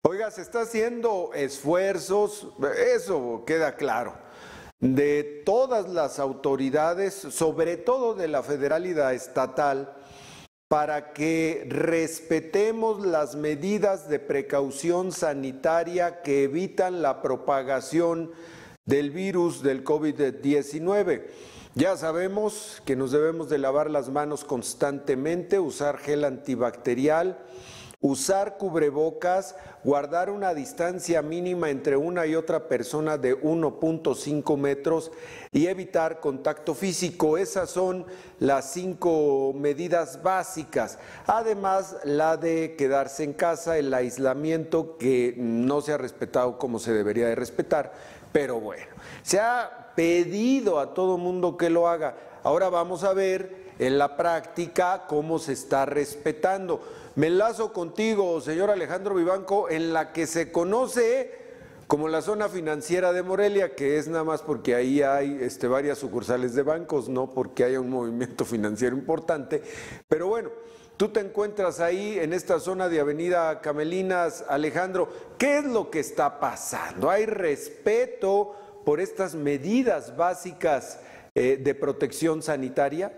Oiga, se está haciendo esfuerzos, eso queda claro, de todas las autoridades, sobre todo de la federal y la estatal, para que respetemos las medidas de precaución sanitaria que evitan la propagación del virus del COVID-19. Ya sabemos que nos debemos de lavar las manos constantemente, usar gel antibacterial, usar cubrebocas, guardar una distancia mínima entre una y otra persona de 1.5 metros y evitar contacto físico. Esas son las 5 medidas básicas. Además, la de quedarse en casa, el aislamiento que no se ha respetado como se debería de respetar, pero bueno, se ha pedido a todo mundo que lo haga. Ahora vamos a ver en la práctica cómo se está respetando. Me enlazo contigo, señor Alejandro Vivanco, en la que se conoce como la zona financiera de Morelia, que es nada más porque ahí hay varias sucursales de bancos, no porque haya un movimiento financiero importante. Pero bueno, tú te encuentras ahí en esta zona de Avenida Camelinas. Alejandro, ¿qué es lo que está pasando? ¿Hay respeto por estas medidas básicas de protección sanitaria?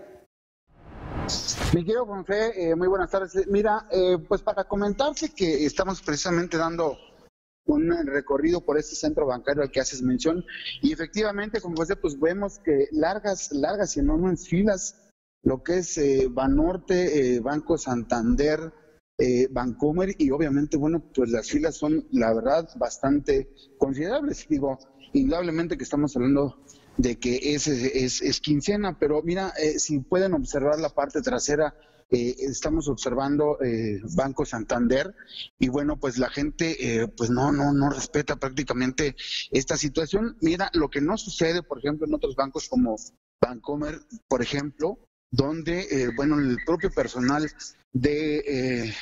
Mi querido Juanfe, muy buenas tardes. Mira, pues para comentarte que estamos precisamente dando un recorrido por este centro bancario al que haces mención, y efectivamente, como José, pues vemos que largas y enormes filas, lo que es Banorte, Banco Santander, Bancomer, y obviamente, bueno, pues las filas son, la verdad, bastante considerables. Digo, indudablemente que estamos hablando de que es quincena, pero mira, si pueden observar la parte trasera, estamos observando Banco Santander, y bueno, pues la gente pues no respeta prácticamente esta situación. Mira, lo que no sucede, por ejemplo, en otros bancos como Bancomer, por ejemplo, donde, bueno, el propio personal de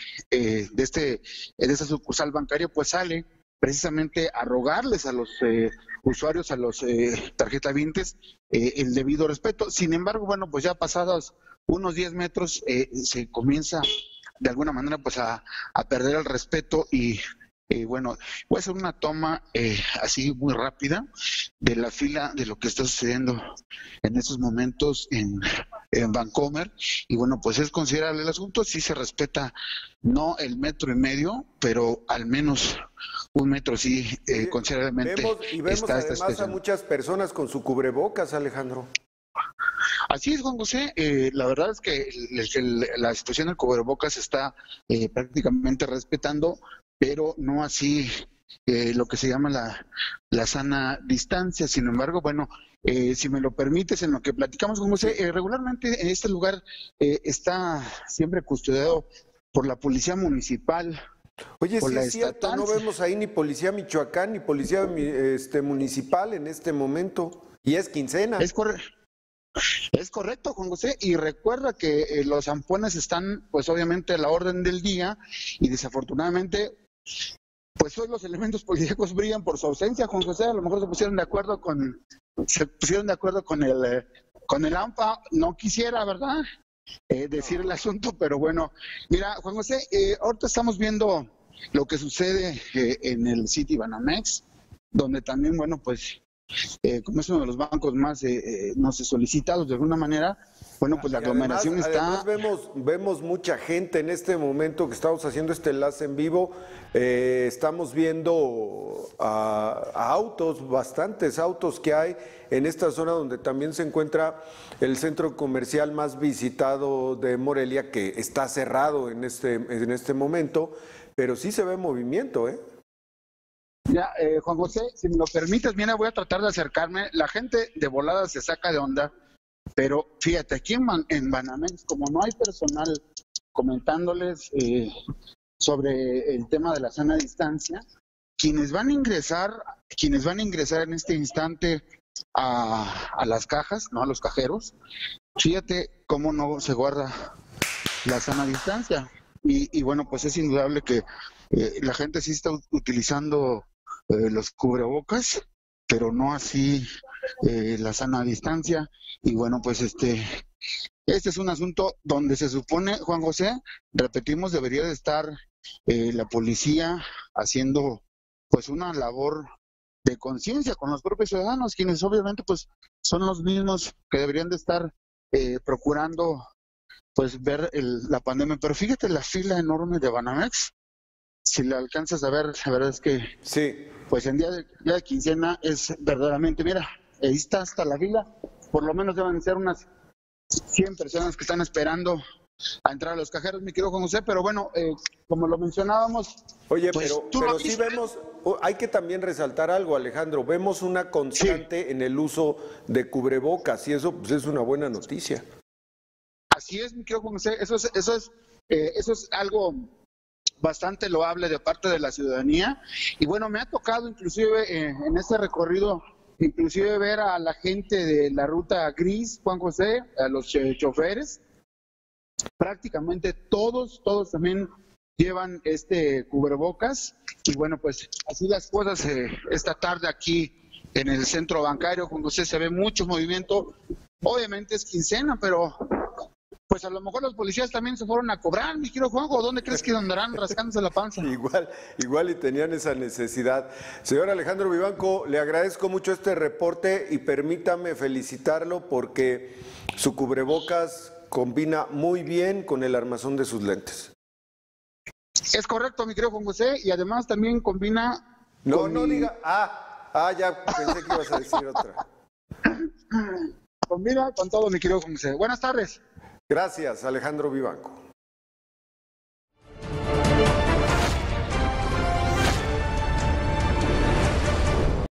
esta sucursal bancaria pues sale precisamente a rogarles a los usuarios, a los tarjetavientes, el debido respeto. Sin embargo, bueno, pues ya pasados unos 10 metros se comienza de alguna manera pues a perder el respeto y bueno, voy a hacer una toma así muy rápida de la fila de lo que está sucediendo en estos momentos en Bancomer, y bueno, pues es considerable el asunto. Sí se respeta, no el 1.5 metros, pero al menos 1 metro sí, considerablemente. Vemos además a muchas personas con su cubrebocas, Alejandro. Así es, Juan José. La verdad es que la situación del cubrebocas se está prácticamente respetando, pero no así lo que se llama la sana distancia. Sin embargo, bueno, si me lo permites, en lo que platicamos, Juan José, regularmente en este lugar está siempre custodiado por la policía municipal. Oye, sí es cierto, no vemos ahí ni policía Michoacán ni policía municipal en este momento, y es quincena. Es correcto, Juan José, y recuerda que los zampones están, pues obviamente, a la orden del día, y desafortunadamente, pues hoy los elementos policíacos brillan por su ausencia, Juan José. A lo mejor se pusieron de acuerdo con el AMPA. No quisiera, ¿verdad?, decir el asunto, pero bueno. Mira, Juan José, ahorita estamos viendo lo que sucede en el City Banamex, donde también, bueno, pues como es uno de los bancos más no sé, solicitados de alguna manera, bueno, pues la aglomeración está... Además vemos mucha gente en este momento que estamos haciendo este enlace en vivo. Estamos viendo a autos, bastantes autos que hay en esta zona donde también se encuentra el centro comercial más visitado de Morelia, que está cerrado en este momento, pero sí se ve movimiento, ¿eh? Ya, Juan José, si me lo permites, mira, voy a tratar de acercarme. La gente de volada se saca de onda, pero fíjate, aquí en Banamex, como no hay personal comentándoles sobre el tema de la sana distancia, quienes van a ingresar en este instante a las cajas, no a los cajeros, fíjate cómo no se guarda la sana distancia. Y bueno, pues es indudable que la gente sí está utilizando los cubrebocas, pero no así la sana distancia. Y bueno, pues este es un asunto donde se supone, Juan José, repetimos, debería de estar la policía haciendo pues una labor de conciencia con los propios ciudadanos, quienes obviamente pues son los mismos que deberían de estar procurando pues ver la pandemia. Pero fíjate la fila enorme de Banamex, si la alcanzas a ver, la verdad es que Sí. pues en día de quincena es verdaderamente, mira, ahí está hasta la fila, por lo menos deben ser unas 100 personas que están esperando a entrar a los cajeros, mi querido Juan José, pero bueno, como lo mencionábamos. Oye, pues, pero sí vemos, hay que también resaltar algo, Alejandro, vemos una constante en el uso de cubrebocas y eso pues es una buena noticia. Así es, mi querido Juan José, eso es algo bastante loable de parte de la ciudadanía. Y bueno, me ha tocado inclusive en este recorrido, inclusive ver a la gente de la ruta gris, Juan José, a los choferes, prácticamente todos también llevan este cubrebocas. Y bueno, pues así las cosas esta tarde aquí en el centro bancario, Juan José, se ve mucho movimiento. Obviamente es quincena, pero pues a lo mejor los policías también se fueron a cobrar, mi querido Juanjo. ¿Dónde crees que andarán rascándose la panza? Igual y tenían esa necesidad. Señor Alejandro Vivanco, le agradezco mucho este reporte y permítame felicitarlo porque su cubrebocas combina muy bien con el armazón de sus lentes. Es correcto, mi querido Juan José, y además también combina... No diga, ya pensé que ibas a decir otra. Combina con todo, mi querido Juan José. Buenas tardes. Gracias, Alejandro Vivanco.